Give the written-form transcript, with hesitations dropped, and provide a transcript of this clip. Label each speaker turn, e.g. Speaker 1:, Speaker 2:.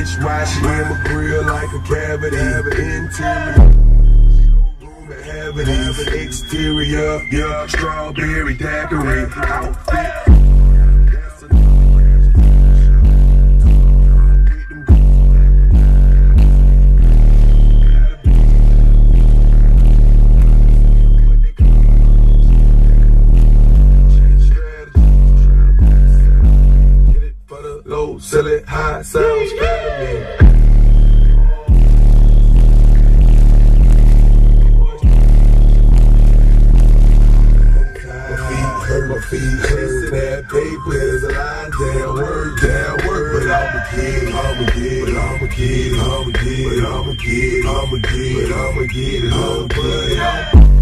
Speaker 1: bitch, why she in my grill like a cavity? Interior, showroom and heavy. Exterior, yeah, strawberry daiquiri. Outfit. Low, sell it high, sounds better to me. My feet hurt, that paper is a line down, work, but I'm a kid, but I'm a kid, but I'm a kid, but I'm a kid, but I'm a kid, but I'm a kid,